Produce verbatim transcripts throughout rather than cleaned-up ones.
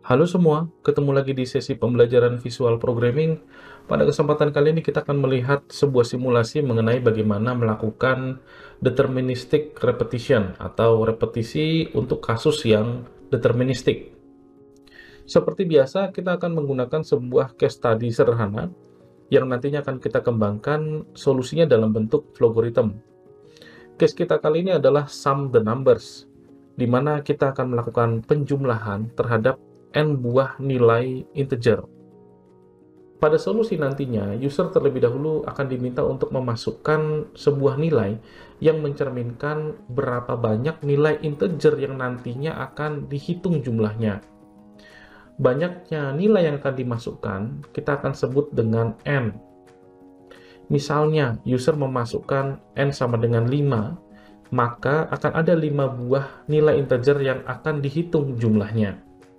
Halo semua, ketemu lagi di sesi pembelajaran visual programming. Pada kesempatan kali ini kita akan melihat sebuah simulasi mengenai bagaimana melakukan deterministic repetition atau repetisi untuk kasus yang deterministik. Seperti biasa, kita akan menggunakan sebuah case study sederhana yang nantinya akan kita kembangkan solusinya dalam bentuk logarithm. Case kita kali ini adalah sum the numbers, di mana kita akan melakukan penjumlahan terhadap n buah nilai integer. Pada solusi nantinya, user terlebih dahulu akan diminta untuk memasukkan sebuah nilai yang mencerminkan berapa banyak nilai integer yang nantinya akan dihitung jumlahnya. Banyaknya nilai yang akan dimasukkan, kita akan sebut dengan n. Misalnya, user memasukkan n sama dengan lima, maka akan ada lima buah nilai integer yang akan dihitung jumlahnya.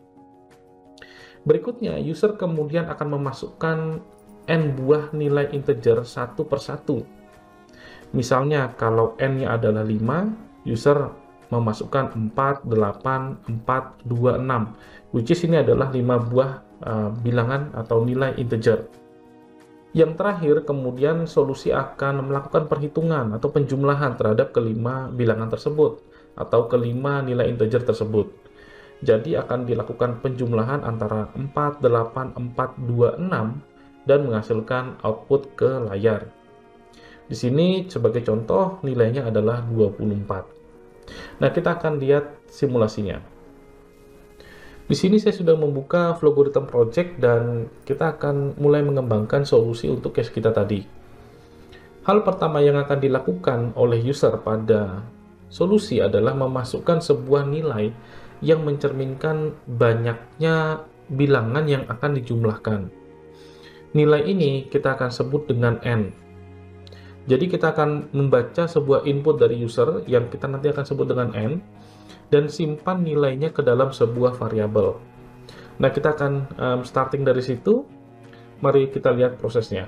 Berikutnya, user kemudian akan memasukkan n buah nilai integer satu per satu. Misalnya, kalau n-nya adalah lima, user memasukkan empat, delapan, empat, dua, enam, which is ini adalah lima buah uh, bilangan atau nilai integer. Yang terakhir, kemudian solusi akan melakukan perhitungan atau penjumlahan terhadap kelima bilangan tersebut atau kelima nilai integer tersebut. Jadi akan dilakukan penjumlahan antara empat, delapan, empat, dua, enam dan menghasilkan output ke layar. Di sini sebagai contoh nilainya adalah dua puluh empat. Nah, kita akan lihat simulasinya. Di sini saya sudah membuka Flogorithm Project dan kita akan mulai mengembangkan solusi untuk case kita tadi. Hal pertama yang akan dilakukan oleh user pada solusi adalah memasukkan sebuah nilai yang mencerminkan banyaknya bilangan yang akan dijumlahkan. Nilai ini kita akan sebut dengan n. Jadi kita akan membaca sebuah input dari user yang kita nanti akan sebut dengan n, dan simpan nilainya ke dalam sebuah variabel. Nah, kita akan um, starting dari situ. Mari kita lihat prosesnya.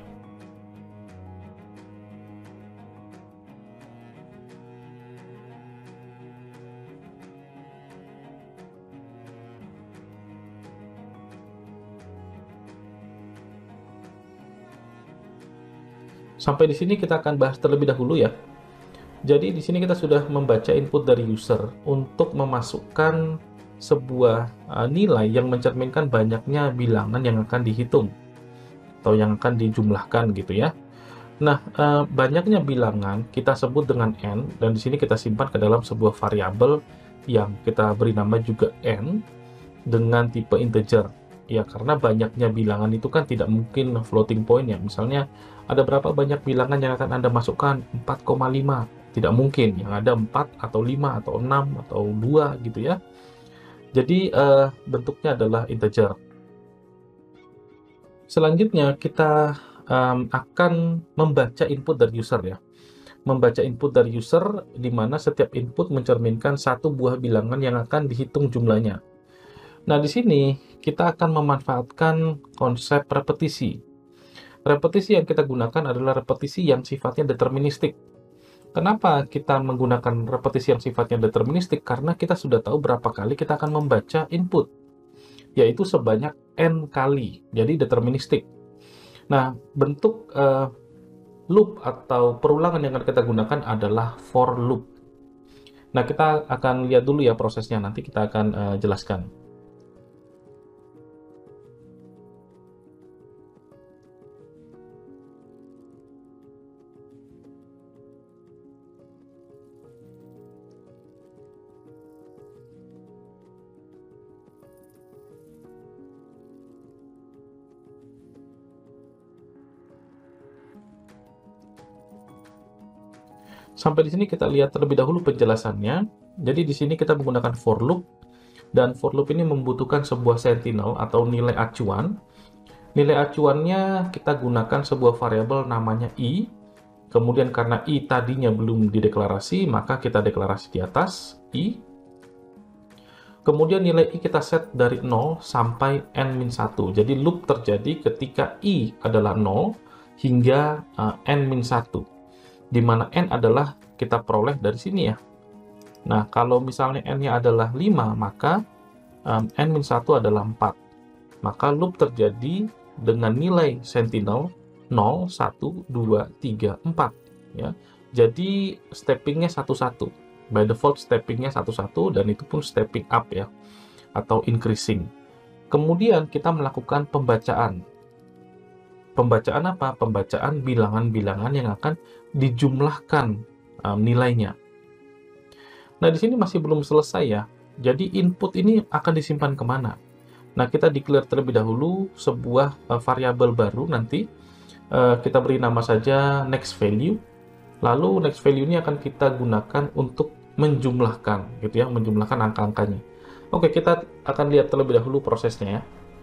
Sampai di sini kita akan bahas terlebih dahulu ya. Jadi di sini kita sudah membaca input dari user untuk memasukkan sebuah uh, nilai yang mencerminkan banyaknya bilangan yang akan dihitung atau yang akan dijumlahkan gitu ya. Nah, uh, banyaknya bilangan kita sebut dengan n, dan di sini kita simpan ke dalam sebuah variabel yang kita beri nama juga n dengan tipe integer. Ya, karena banyaknya bilangan itu kan tidak mungkin floating point ya. Misalnya, ada berapa banyak bilangan yang akan Anda masukkan? empat koma lima. Tidak mungkin. Yang ada empat atau lima atau enam atau dua gitu ya. Jadi, eh, bentuknya adalah integer. Selanjutnya, kita um, akan membaca input dari user ya. Membaca input dari user, di mana setiap input mencerminkan satu buah bilangan yang akan dihitung jumlahnya. Nah, di sini kita akan memanfaatkan konsep repetisi. Repetisi yang kita gunakan adalah repetisi yang sifatnya deterministik. Kenapa kita menggunakan repetisi yang sifatnya deterministik? Karena kita sudah tahu berapa kali kita akan membaca input, yaitu sebanyak n kali, jadi deterministik. Nah, bentuk uh, loop atau perulangan yang akan kita gunakan adalah for loop. Nah, kita akan lihat dulu ya prosesnya, nanti kita akan uh, jelaskan. Sampai di sini kita lihat terlebih dahulu penjelasannya. Jadi di sini kita menggunakan for loop, dan for loop ini membutuhkan sebuah sentinel atau nilai acuan. Nilai acuannya kita gunakan sebuah variabel namanya i. Kemudian karena i tadinya belum dideklarasi, maka kita deklarasi di atas i. Kemudian nilai i kita set dari nol sampai n min satu. Jadi loop terjadi ketika i adalah nol hingga uh, n min satu. Di mana n adalah kita peroleh dari sini ya. Nah, kalau misalnya n-nya adalah lima, maka um, n minus satu adalah empat. Maka loop terjadi dengan nilai sentinel nol, satu, dua, tiga, empat. Ya. Jadi steppingnya satu-satu. By default steppingnya satu-satu, dan itu pun stepping up ya, atau increasing. Kemudian kita melakukan pembacaan. Pembacaan apa? Pembacaan bilangan-bilangan yang akan dijumlahkan um, nilainya. Nah, di sini masih belum selesai ya. Jadi input ini akan disimpan kemana? Nah, kita declare terlebih dahulu sebuah uh, variabel baru nanti. Uh, kita beri nama saja next value. Lalu next value ini akan kita gunakan untuk menjumlahkan, gitu ya, menjumlahkan angka-angkanya. Oke, kita akan lihat terlebih dahulu prosesnya ya.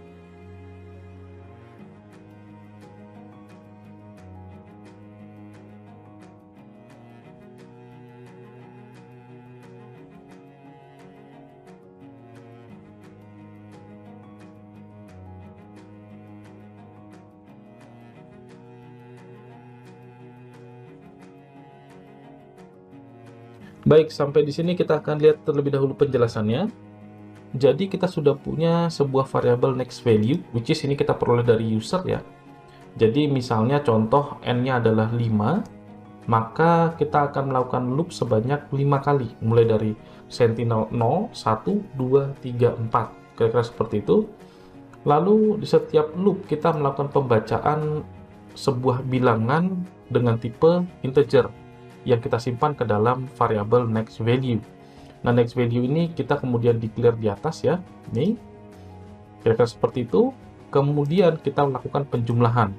Baik, sampai di sini kita akan lihat terlebih dahulu penjelasannya. Jadi kita sudah punya sebuah variabel next value, which is ini kita peroleh dari user ya. Jadi misalnya contoh n-nya adalah lima, maka kita akan melakukan loop sebanyak lima kali, mulai dari sentinel nol, satu, dua, tiga, empat, kira-kira seperti itu. Lalu di setiap loop kita melakukan pembacaan sebuah bilangan dengan tipe integer yang kita simpan ke dalam variabel next value. Nah, next value ini kita kemudian declare di atas ya, ini kira-kira seperti itu. Kemudian kita melakukan penjumlahan.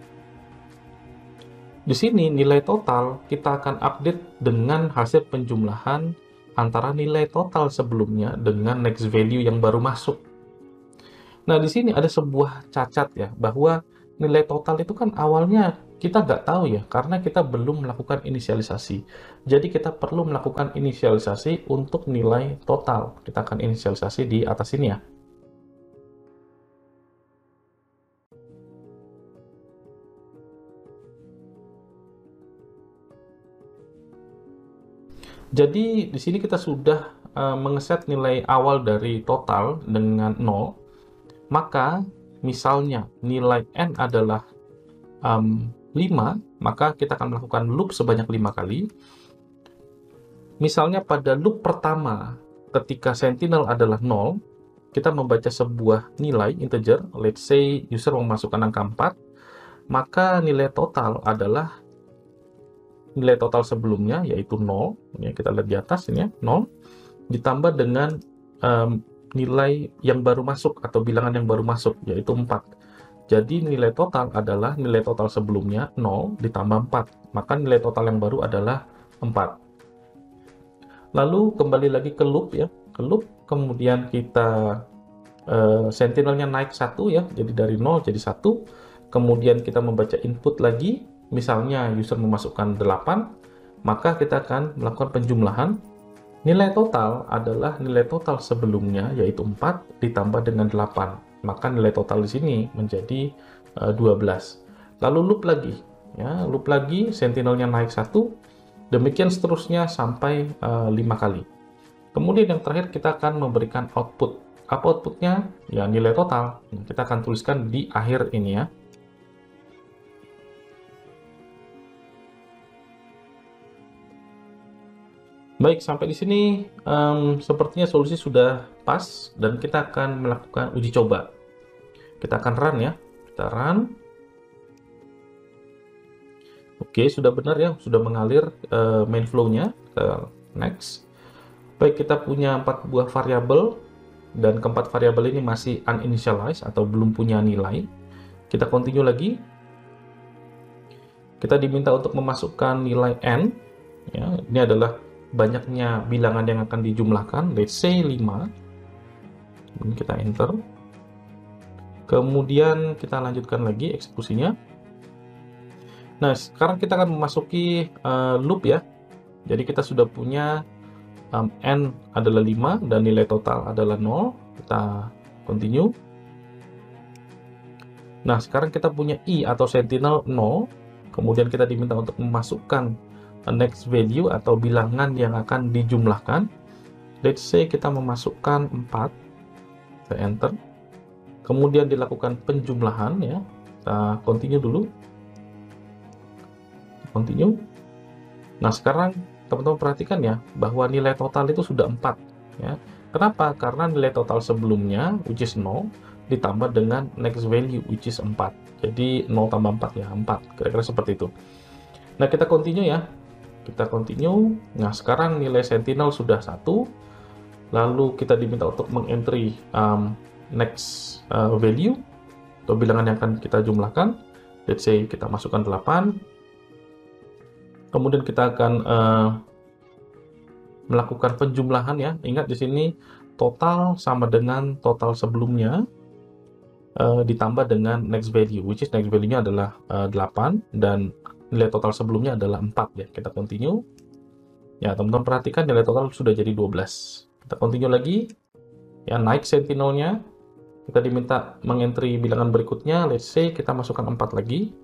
Di sini nilai total kita akan update dengan hasil penjumlahan antara nilai total sebelumnya dengan next value yang baru masuk. Nah, di sini ada sebuah cacat ya, bahwa nilai total itu kan awalnya kita nggak tahu ya, karena kita belum melakukan inisialisasi. Jadi kita perlu melakukan inisialisasi untuk nilai total. Kita akan inisialisasi di atas ini ya. Jadi di sini kita sudah uh, mengeset nilai awal dari total dengan nol. Maka misalnya nilai n adalah um, lima, maka kita akan melakukan loop sebanyak lima kali. Misalnya pada loop pertama, ketika sentinel adalah nol, kita membaca sebuah nilai integer, let's say user memasukkan angka empat, maka nilai total adalah nilai total sebelumnya, yaitu nol, ini kita lihat di atas ini ya, nol, ditambah dengan um, nilai yang baru masuk atau bilangan yang baru masuk, yaitu empat. Jadi nilai total adalah nilai total sebelumnya nol ditambah empat, maka nilai total yang baru adalah empat. Lalu kembali lagi ke loop ya, ke loop, kemudian kita uh, sentinelnya naik satu ya, jadi dari nol jadi satu. Kemudian kita membaca input lagi, misalnya user memasukkan delapan, maka kita akan melakukan penjumlahan. Nilai total adalah nilai total sebelumnya, yaitu empat ditambah dengan delapan. Maka nilai total di sini menjadi uh, dua belas. Lalu loop lagi, ya, loop lagi, sentinelnya naik satu, demikian seterusnya sampai uh, lima kali. Kemudian yang terakhir kita akan memberikan output. Apa outputnya? Ya, nilai total. Kita akan tuliskan di akhir ini ya. Baik, sampai di sini um, sepertinya solusi sudah pas dan kita akan melakukan uji coba. Kita akan run ya, kita run. Oke, sudah benar ya, sudah mengalir uh, main flow-nya. Ke next. Baik, kita punya empat buah variabel dan keempat variabel ini masih uninitialized atau belum punya nilai. Kita continue lagi. Kita diminta untuk memasukkan nilai n. Ya, ini adalah banyaknya bilangan yang akan dijumlahkan, let's say lima. Ini kita enter. Kemudian kita lanjutkan lagi eksekusinya. Nah, sekarang kita akan memasuki uh, loop ya. Jadi kita sudah punya um, n adalah lima dan nilai total adalah nol. Kita continue. Nah, sekarang kita punya i atau sentinel nol. Kemudian kita diminta untuk memasukkan next value atau bilangan yang akan dijumlahkan. Let's say kita memasukkan empat. Kita enter. Kemudian dilakukan penjumlahan ya. Kita continue dulu. Continue. Nah, sekarang teman-teman perhatikan ya, bahwa nilai total itu sudah empat. Ya. Kenapa? Karena nilai total sebelumnya, which is nol, ditambah dengan next value, which is empat. Jadi, nol tambah empat ya, empat. Kira-kira seperti itu. Nah, kita continue ya. Kita continue. Nah, sekarang nilai sentinel sudah satu. Lalu kita diminta untuk mengentry um, next uh, value, atau bilangan yang akan kita jumlahkan. Let's say kita masukkan delapan. Kemudian kita akan uh, melakukan penjumlahan ya. Ingat di sini total sama dengan total sebelumnya uh, ditambah dengan next value, which is next value-nya adalah uh, delapan dan nilai total sebelumnya adalah empat ya. Kita continue. Ya, teman-teman perhatikan nilai total sudah jadi dua belas. Kita continue lagi. Ya, naik sentinelnya. Kita diminta mengentry bilangan berikutnya. Let's say kita masukkan empat lagi.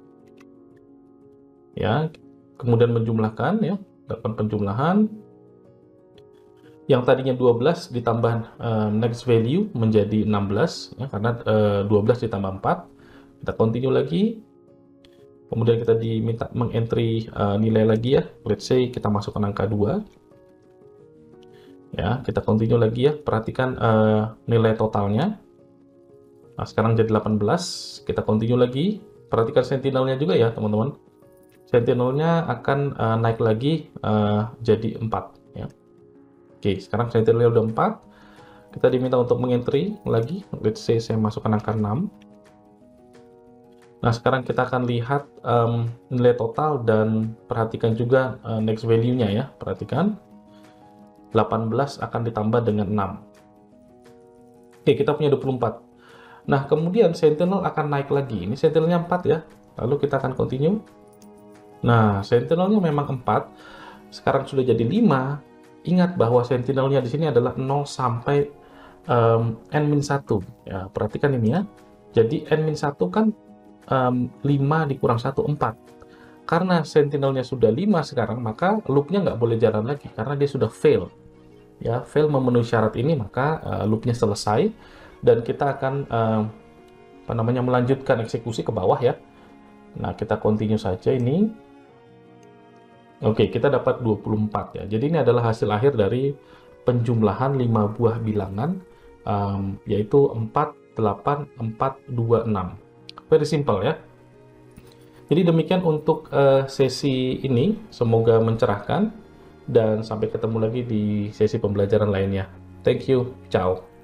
Ya, kemudian menjumlahkan ya, lakukan penjumlahan. Yang tadinya dua belas ditambah uh, next value menjadi enam belas ya, karena uh, dua belas ditambah empat. Kita continue lagi. Kemudian kita diminta mengentry uh, nilai lagi ya. Let's say kita masukkan angka dua. Ya, kita continue lagi ya. Perhatikan uh, nilai totalnya. Nah, sekarang jadi delapan belas. Kita continue lagi. Perhatikan sentinelnya juga ya, teman-teman. Sentinelnya akan uh, naik lagi uh, jadi empat ya. Oke, sekarang sentinelnya udah empat. Kita diminta untuk mengentry lagi. Let's say saya masukkan angka enam. Nah, sekarang kita akan lihat um, nilai total dan perhatikan juga uh, next value-nya ya. Perhatikan. delapan belas akan ditambah dengan enam. Oke, kita punya dua puluh empat. Nah, kemudian sentinel akan naik lagi. Ini sentinelnya empat ya. Lalu kita akan continue. Nah, sentinelnya memang empat, sekarang sudah jadi lima. Ingat bahwa sentinelnya di sini adalah nol sampai um, n minus satu. Ya, perhatikan ini ya. Jadi n minus satu kan um, lima dikurang satu, empat. Karena sentinelnya sudah lima sekarang, maka loopnya nggak boleh jalan lagi, karena dia sudah fail. Ya, fail memenuhi syarat ini, maka uh, loopnya selesai. Dan kita akan uh, apa namanya, melanjutkan eksekusi ke bawah ya. Nah, kita continue saja ini. Oke, kita dapat dua puluh empat ya. Jadi ini adalah hasil akhir dari penjumlahan lima buah bilangan, um, yaitu empat, delapan, empat, dua, enam. Very simple ya. Jadi demikian untuk uh, sesi ini. Semoga mencerahkan. Dan sampai ketemu lagi di sesi pembelajaran lainnya. Thank you. Ciao.